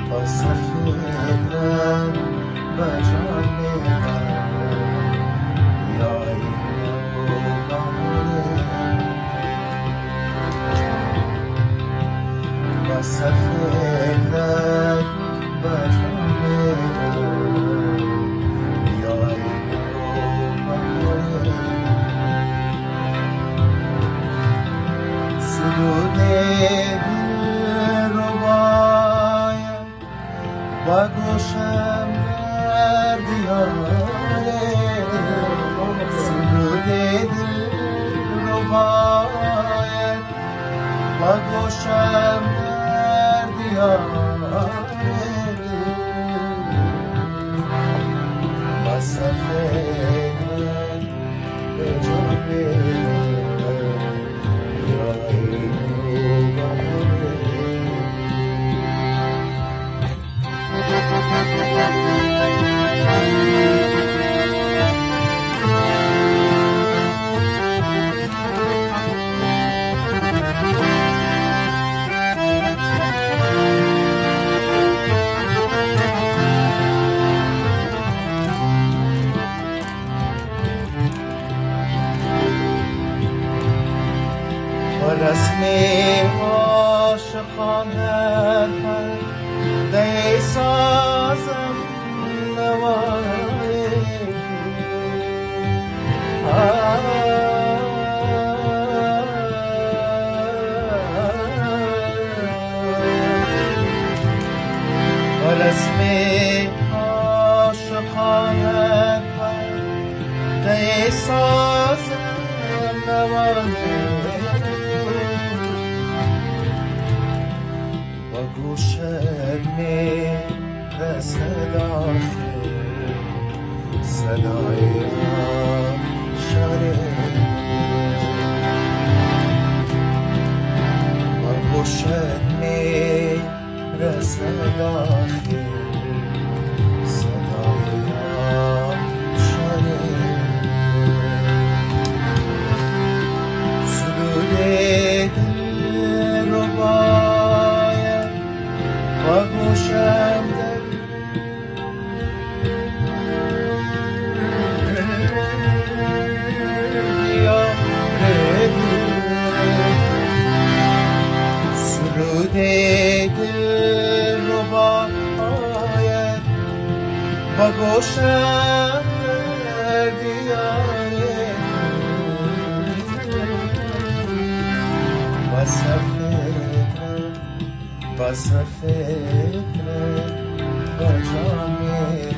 با سفیدم و جان من یا اینو با سفیدم و جان من یا اینو سرود با گوشم در دیاره سرود دل رو باید با گوشم در دیاره با سفید به جان رسم عاشقانه پرده سازم نوای رسم عاشقانه پرده سازم نوای گوشت میرسد آخر صدای شاره با گوشت میرسد آخر صدای شاره سرود دل رو با گوشم در دیاره سرود دل رو باید با گوشم در دیاره با سفید با سفید با جان